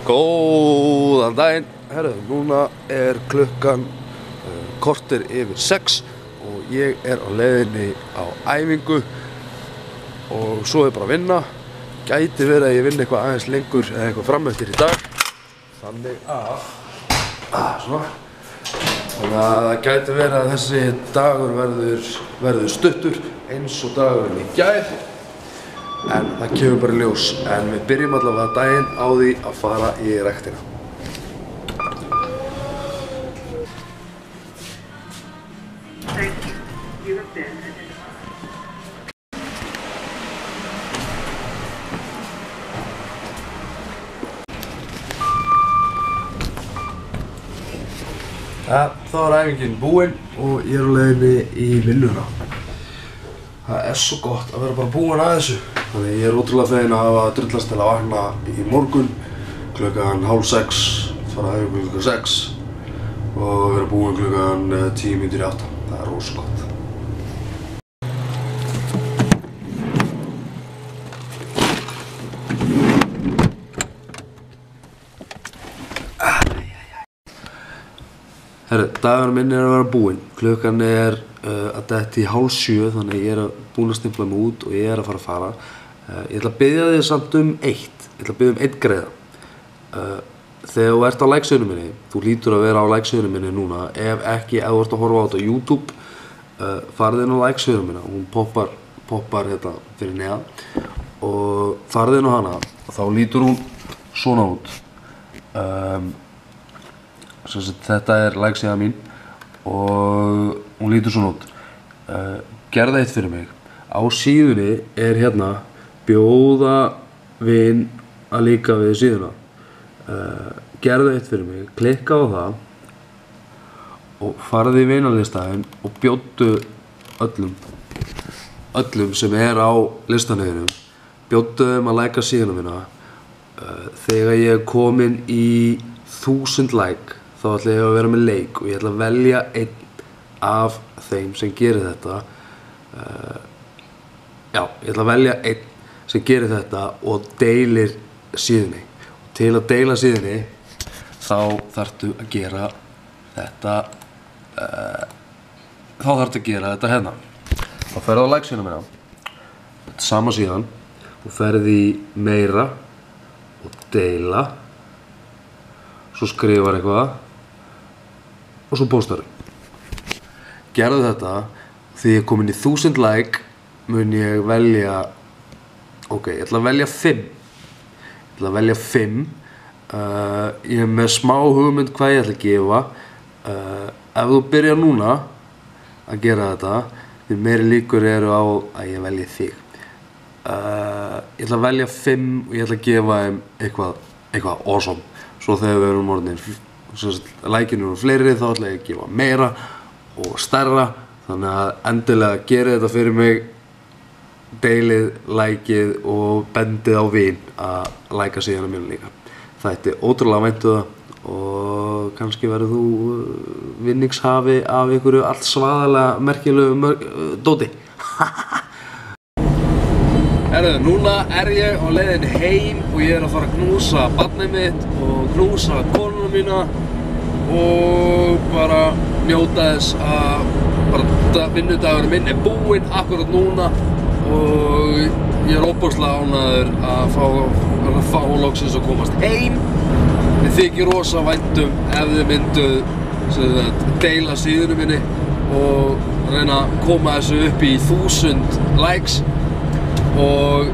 Góðan daginn, herru, núna klukkan korter yfir 6 og ég á leiðinni á æfingu og svo bara að vinna. Gæti verið að ég vinna eitthvað aðeins lengur eða eitthvað frameftir í dag. Þannig að það gæti verið að þessi dagur verður stuttur eins og dagurinn í gær. En það kemur bara í ljós, en við byrjum allavega daginn á því að fara í ræktina. Þá æfingin búinn og ég á leiðinni í vinnuna. Það svo gott að vera bara búinn að þessu. Þannig ég ótrúlega feginn að hafa drullast til að vakna í morgun klukkan 5:30, fara að æfingu klukkan 6 og vera búinn klukkan 7:50. Það rosa gott. Herru, dagurinn minn að vera búinn. Klukkan að detti í 6:30, þannig ég búinn að stimpla mig út og ég að fara. Ég ætla að biðja þig samt eitt. Ég ætla að biðja einn greiða. Þegar þú ert á like-síðunni minni, þú hlýtur að vera á like-síðunni minni núna. Ef ekki, ef þú ert að horfa á þetta á YouTube, farðu inn á like-síðunni minna. Hún poppar hérna fyrir neðan. Og farðu inn á hana og þá lítur hún svona út. Þetta like-síðan mín og hún lítur svona út. Gerðu eitt fyrir mig. Á síðunni hérna bjóða vin að líka við síðuna. Gerðu eitt fyrir mig, klikka á það og farðu í vinalistaðinn og bjóddu öllum sem á listanauðinum, bjóddu þeim að læka síðuna mína. Þegar ég komin í 1000 like þá ætla ég að vera með leik og ég ætla að velja einn af þeim sem gerir þetta. Ég ætla að velja einn sem gerir þetta og deilir síðunni. Og til að deila síðunni þá þarftu að gera þetta hérna. Þá ferðu á like-síðuna mína. Þetta sama síðan. Þú ferð í meira og deila. Svo skrifar eitthvað og svo postar. Gerðu þetta. Því ég komin í 1000 like mun ég velja, ég ætla að velja 5. Ég með smá hugmynd hvað ég ætla að gefa. Ef þú byrjar núna að gera þetta, því meiri líkur eru á að ég velji þig. Ég ætla að velja 5 og ég ætla að gefa þeim eitthvað awesome. Svo þegar við erum orðnir, like-inu eru fleiri, þá ætla ég að gefa meira og stærra. Þannig að endilega gerið þetta fyrir mig, deilið, likeið og bendið á vin að læka síðuna mínu líka. Það ætti ótrúlega væntu það og kannski verður þú vinningshafi af einhverju allt svaðalega merkilegu dóti. Núna ég á leiðinni heim og ég að fara að knúsa barnið mitt og knúsa konuna mína og bara njóta þess að vinnudagurinn minn búinn akkurat núna og ég óbúslega ánægður að fá loksins að komast heim. Mér þykir rosa væntum ef þið mynduð deila síðunni minni og reyna að koma þessu upp í 1000 likes og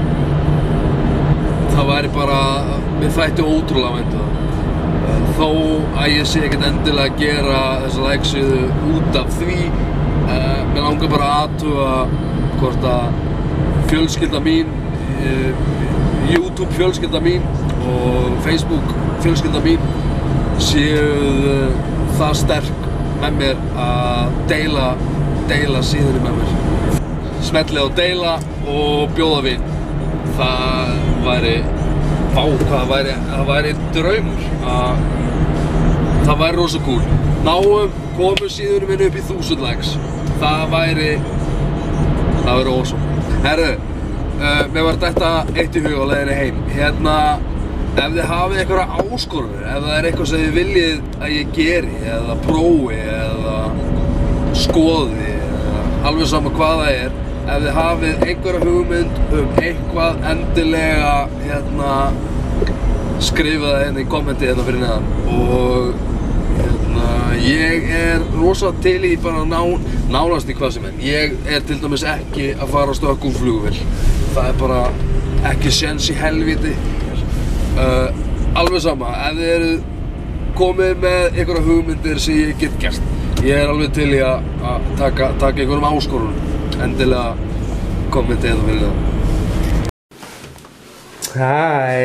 það væri bara, mér þætti ótrúlega væntu það. Þó að ég sé ekkert endilega að gera þessa like-síðu út af því. Mér langar bara að athuga hvort að fjölskylda mín, YouTube fjölskylda mín og Facebook fjölskylda mín séu það sterk með mér að deila síðunni með mér. Smellið á deila og bjóða vin. Það væri draumur. Það væri rosa cool. Komum síðunni minni upp í 1000 likes. Það væri awesome. Herru, mér var þetta eitt í huga á leiðinni heim. Hérna Ef þið hafið einhverja áskorunir, ef það eitthvað sem þið viljið að ég geri eða prófi eða skoði eða alveg sama hvað það ef þið hafið einhverja hugmynd eitthvað endilega skrifa það í kommenti fyrir neðan og ég rosa til í bara nánast í hvað sem ég til dæmis ekki að fara að stökkva úr flugvél. Það bara ekki séns í helvíti. Alveg sama, ef þið eruð komið með einhverja hugmyndir sem ég get gert. Ég alveg til í að taka einhverjum áskorunum. Endilega kommenti fyrir það. Hæ.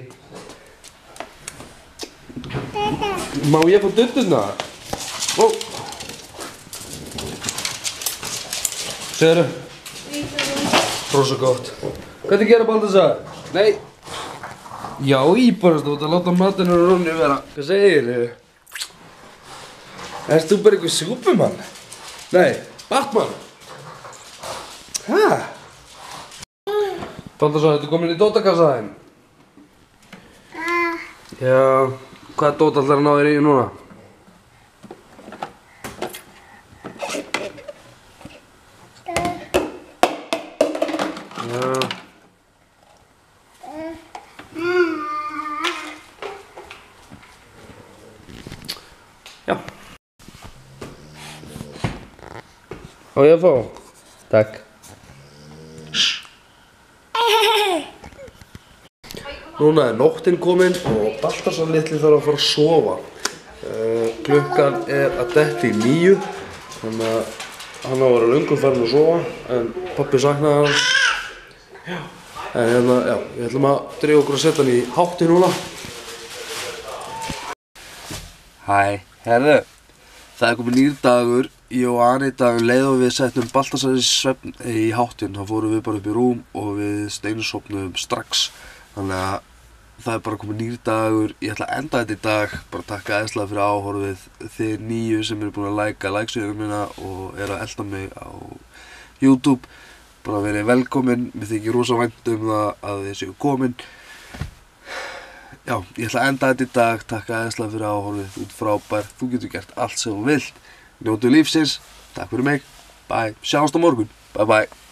Má ég fá duttusna? Ó. Segðu. Rosa gott. Hvað þið gera Baltasar? Nei. Já, ég bara stóð að láta matinn og Ronny vera. Hvað segirðu? Erst þú bara eitthvað Superman? Nei, Batman. Hæ? Baltasar, ertu komin í dótakassaðinn? Já. Hvaða dót ætlar að ná þér í núna? Já. Á ég að fá? Takk. Núna nóttin komin og Baltasar litli þarf að fara að sofa. Klukkan að detta í 9, þannig að hann á að vera löngu farinn að sofa, en pabbi saknaði hans. En við ætlum að drífa okkur að setja hann í hátti núna. Hæ, herðu, það komið nýr dagur. Ég og Ani í dag og við settum Baltasar í háttinn, þá fórum við bara upp í rúm og við steinsofnuðum strax. Þannig að það bara komið nýr dagur. Ég ætla að enda þetta í dag, bara takka æðislega fyrir áhorfið. Þið nýju sem eru búin að like-síðuna mína og að elda mig á YouTube. Bara verið velkomin, mér þykir rosa vænt það að þið séu komin. Já, ég ætla að enda þetta í dag, takka æðislega fyrir áhorfið, þú ert frábær, þú getur gert allt sem þú vilt. Njótu lífsins, takk fyrir mig, bye, sjáumst á morgun, bye bye.